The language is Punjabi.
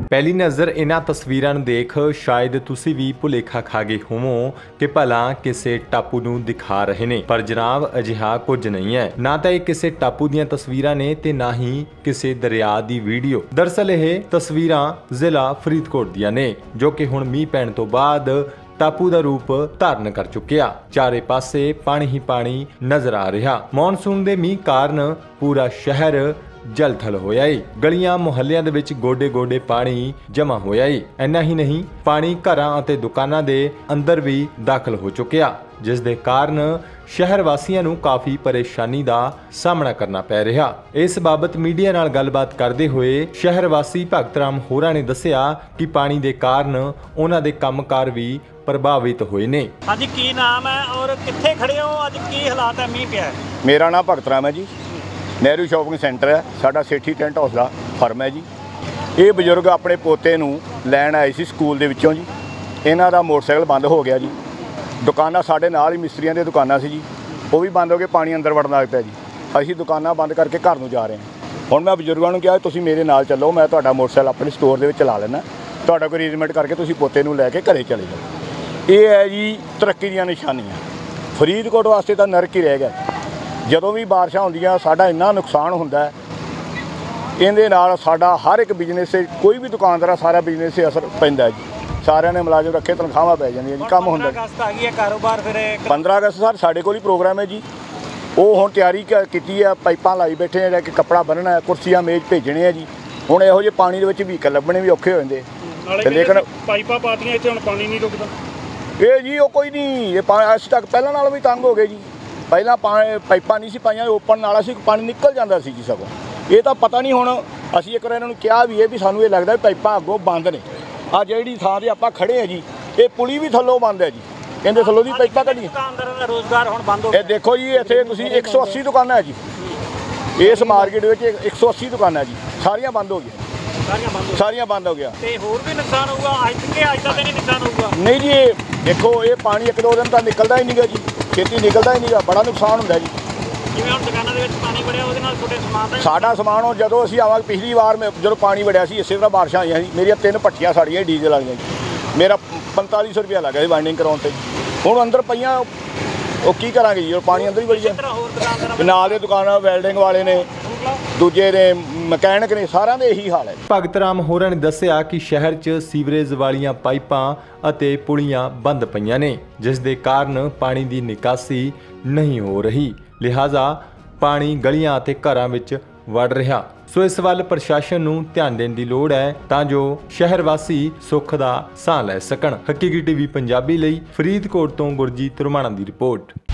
ਪਹਿਲੀ ਨਜ਼ਰ ਇਹਨਾਂ ਤਸਵੀਰਾਂ ਨੂੰ ਦੇਖ ਸ਼ਾਇਦ ਤੁਸੀਂ ਵੀ ਭੁਲੇਖਾ ਖਾ ਗਏ ਹੋਵੋ ਕਿ ਭਲਾ ਕਿਸੇ ਟਾਪੂ ਨੂੰ ਦਿਖਾ ਰਹੇ ਨੇ, ਪਰ ਜਨਾਬ ਅਜਿਹਾ ਕੁਝ ਨਹੀਂ ਹੈ। ਨਾ ਤਾਂ ਇਹ ਕਿਸੇ ਟਾਪੂ ਦੀਆਂ ਤਸਵੀਰਾਂ ਨੇ ਤੇ ਨਾ ਹੀ ਕਿਸੇ ਦਰਿਆ ਦੀ ਵੀਡੀਓ। ਦਰਅਸਲ ਇਹ ਤਸਵੀਰਾਂ ਜ਼ਿਲ੍ਹਾ ਫਰੀਦਕੋਟ ਦੀਆਂ ਨੇ, ਜੋ ਕਿ ਹੁਣ ਮੀਂਹ ਪੈਣ ਤੋਂ ਬਾਅਦ टापू का रूप धारण कर चुकिया। चारे पासे पानी ही पानी नजर आ रहा। मॉनसून के मीह कारण पूरा शहर जल थल होया ही। गलियां मुहल्लियां दे विच गोडे गोडे पानी जमा होया ही। इन्ना ही नहीं, पानी घरां अते दुकानां दे अंदर भी दाखिल हो चुकिया, जिस दे कारण शहर वासियों नूं काफ़ी परेशानी का सामना करना पै रहा। इस बाबत मीडिया नाल गलबात करते हुए शहर वासी भगत राम होरा ने दस्सिया कि पानी के कारण उन्हां दे कामकार भी प्रभावित हुए ने। हाँ जी, की नाम है और कित्थे खड़े हो, अज की हालात है, मीह पिया है? मेरा नाम भगत राम है जी। नेहरू शॉपिंग सेंटर है साडा, सेठी टेंट हाउस का फर्म है जी। ये बजुर्ग अपने पोते नूं लैण आए सी स्कूल दे विचों जी। इन्हां दा मोटरसाइकिल बंद हो गया जी। दुकानां साडे नाल ही मिस्त्रियां दी दुकानां सी जी, वो भी बंद हो गए, पानी अंदर वड़न लग पिया जी। असीं दुकानां बंद करके घर नूं जा रहे हैं। हुण मैं बजुर्गां नूं कहा तुसीं मेरे नाल चलो, मैं तुहाडा मोटरसाइकिल अपने स्टोर दे विच चला लैना, तुहाडा कोई अरेंजमेंट करके तुसीं पोते नूं लैके घरे चले जाओ। ये है जी तरक्की ਦੀਆਂ ਨਿਸ਼ਾਨੀਆਂ। फरीदकोट वास्ते ਤਾਂ नरक ही रह गया। ਜਦੋਂ ਵੀ ਬਾਰਿਸ਼ਾਂ ਹੁੰਦੀਆਂ ਸਾਡਾ ਇੰਨਾ ਨੁਕਸਾਨ ਹੁੰਦਾ ਹੈ, ਇਹਦੇ ਨਾਲ ਸਾਡਾ ਹਰ ਇੱਕ ਬਿਜ਼ਨਸ 'ਤੇ ਕੋਈ ਵੀ ਦੁਕਾਨਦਾਰ ਆ ਸਾਰਾ ਬਿਜ਼ਨਸ 'ਤੇ ਅਸਰ ਪੈਂਦਾ ਜੀ। ਸਾਰਿਆਂ ਨੇ ਮੁਲਾਜ਼ਮ ਰੱਖੇ, ਤਨਖਾਹਾਂ ਪੈ ਜਾਂਦੀਆਂ ਜੀ, ਕੰਮ ਹੁੰਦਾ। 15 ਅਗਸਤ ਆ ਗਈ ਹੈ, ਕਾਰੋਬਾਰ ਫਿਰ 15 ਅਗਸਤ ਸਰ ਸਾਡੇ ਕੋਲ ਹੀ ਪ੍ਰੋਗਰਾਮ ਹੈ ਜੀ। ਉਹ ਹੁਣ ਤਿਆਰੀ ਕੀਤੀ ਆ, ਪਾਈਪਾਂ ਲਾਈ ਬੈਠੇ ਆ, ਕਿ ਕੱਪੜਾ ਬੰਨ੍ਹਣਾ ਹੈ, ਕੁਰਸੀਆਂ ਮੇਜ਼ ਭੇਜਣੇ ਆ ਜੀ। ਹੁਣ ਇਹੋ ਜਿਹੇ ਪਾਣੀ ਦੇ ਵਿੱਚ ਵਹੀਕਲ ਲੱਭਣੇ ਵੀ ਔਖੇ ਹੋ ਜਾਂਦੇ। ਤੇ ਲੇਕਿਨ ਪਾਈਪਾਂ ਪਾਤੀਆਂ ਇੱਥੇ, ਹੁਣ ਪਾਣੀ ਨਹੀਂ ਰੁਕਦਾ। ਇਹ ਜੀ ਉਹ ਕੋਈ ਨਹੀਂ, ਇਹ ਅੱਜ ਤੱਕ ਪਹਿਲਾਂ ਨਾਲੋਂ ਵੀ ਤੰਗ ਹੋ ਗਏ ਜੀ। ਪਹਿਲਾਂ ਪਾਈਪਾਂ ਨਹੀਂ ਸੀ ਪਾਈਆਂ, ਓਪਨ ਨਾਲਾ ਸੀ, ਪਾਣੀ ਨਿਕਲ ਜਾਂਦਾ ਸੀ ਜੀ ਸਗੋਂ। ਇਹ ਤਾਂ ਪਤਾ ਨਹੀਂ। ਹੁਣ ਅਸੀਂ ਇੱਕ ਵਾਰ ਇਹਨਾਂ ਨੂੰ ਕਿਹਾ ਵੀ ਇਹ ਵੀ ਸਾਨੂੰ ਇਹ ਲੱਗਦਾ ਪਾਈਪਾਂ ਅੱਗੋਂ ਬੰਦ ਨੇ। ਆ ਜਿਹੜੀ ਥਾਂ 'ਤੇ ਆਪਾਂ ਖੜੇ ਆ ਜੀ, ਇਹ ਪੁਲੀ ਵੀ ਥੱਲੋਂ ਬੰਦ ਹੈ ਜੀ। ਕਹਿੰਦੇ ਥੱਲੋਂ ਦੀ ਪਾਈਪਾਂ ਕੱਢੀਆਂ। ਦੁਕਾਨਦਾਰਾਂ ਦਾ ਰੋਜ਼ਗਾਰ ਹੁਣ ਬੰਦ ਹੋ ਗਿਆ। ਇਹ ਦੇਖੋ ਜੀ, ਇੱਥੇ ਤੁਸੀਂ 180 ਦੁਕਾਨਾਂ ਹੈ ਜੀ। ਇਸ ਮਾਰਕੀਟ ਵਿੱਚ 180 ਦੁਕਾਨਾਂ ਜੀ, ਸਾਰੀਆਂ ਬੰਦ ਹੋ ਗਈਆਂ। ਸਾਰੀਆਂ ਬੰਦ ਹੋ ਗਿਆ। ਤੇ ਹੋਰ ਵੀ ਨੁਕਸਾਨ ਹੋਊਗਾ ਅੱਜ ਦਾ ਤਾਂ ਨਹੀਂ ਨੁਕਸਾਨ ਹੋਊਗਾ? ਨਹੀਂ ਜੀ, ਇਹ ਦੇਖੋ ਇਹ ਪਾਣੀ ਇੱਕ ਦੋ ਦਿਨ ਤਾਂ ਨਿਕਲਦਾ ਹੀ ਨਹੀਂਗਾ ਜੀ, ਖੇਤੀ ਨਿਕਲਦਾ ਹੀ ਨਹੀਂਗਾ, ਬੜਾ ਨੁਕਸਾਨ ਹੁੰਦਾ ਜੀ। ਜਿਵੇਂ ਹੁਣ ਦੁਕਾਨਾਂ ਦੇ ਵਿੱਚ ਪਾਣੀ ਵੜਿਆ, ਉਹਦੇ ਨਾਲ ਤੁਹਾਡੇ ਸਮਾਨ ਦਾ ਸਾਡਾ ਸਮਾਨ ਹੁਣ ਜਦੋਂ ਅਸੀਂ ਆਵਾਂਗੇ, ਪਿਛਲੀ ਵਾਰ ਜਦੋਂ ਪਾਣੀ ਵੜਿਆ ਸੀ ਇਸੇ ਤਰ੍ਹਾਂ ਬਾਰਿਸ਼ਾਂ ਆਈਆਂ ਸੀ, ਮੇਰੀਆਂ 3 ਭੱਠੀਆਂ ਸਾੜੀਆਂ ਡੀਜ਼ਲ ਵਾਲੀਆਂ ਜੀ। ਮੇਰਾ 4500 ਰੁਪਇਆ ਲੱਗਾ ਸੀ ਵਾਈਂਡਿੰਗ ਕਰਾਉਣ 'ਤੇ। ਹੁਣ ਅੰਦਰ ਪਈਆਂ, ਉਹ ਕੀ ਕਰਾਂਗੇ ਜੀ, ਪਾਣੀ ਅੰਦਰ ਹੀ ਵੜੀ ਗਿਆ। ਨਾਲ ਦੇ ਦੁਕਾਨਾਂ ਵੈਲਡਿੰਗ ਵਾਲੇ ਨੇ, ਦੂਜੇ ਨੇ ਮਕੈਨਿਕ ਨੇ, ਸਾਰਿਆਂ ਦੇ ਇਹੀ ਹਾਲ ਹੈ। ਭਗਤ ਰਾਮ ਹੋਰਾਂ ਨੇ ਦੱਸਿਆ ਕਿ ਸ਼ਹਿਰ 'ਚ ਸੀਵਰੇਜ ਵਾਲੀਆਂ ਪਾਈਪਾਂ ਅਤੇ ਪੁਲੀਆਂ ਬੰਦ ਪਈਆਂ ਨੇ, ਜਿਸ ਦੇ ਕਾਰਨ ਪਾਣੀ ਦੀ ਨਿਕਾਸੀ ਨਹੀਂ ਹੋ ਰਹੀ, ਲਿਹਾਜ਼ਾ ਪਾਣੀ ਗਲੀਆਂ ਅਤੇ ਘਰਾਂ ਵਿੱਚ ਵੜ ਰਿਹਾ। ਸੋ ਇਸ ਵੱਲ ਪ੍ਰਸ਼ਾਸਨ ਨੂੰ ਧਿਆਨ ਦੇਣ ਦੀ ਲੋੜ ਹੈ ਤਾਂ ਜੋ ਸ਼ਹਿਰ ਵਾਸੀ ਸੁੱਖ ਦਾ ਸਾਹ ਲੈ ਸਕਣ। ਹਕੀਕੀ ਟੀਵੀ ਪੰਜਾਬੀ ਲਈ ਫਰੀਦਕੋਟ ਤੋਂ ਗੁਰਜੀਤ ਰੁਮਾਣਾ ਦੀ ਰਿਪੋਰਟ।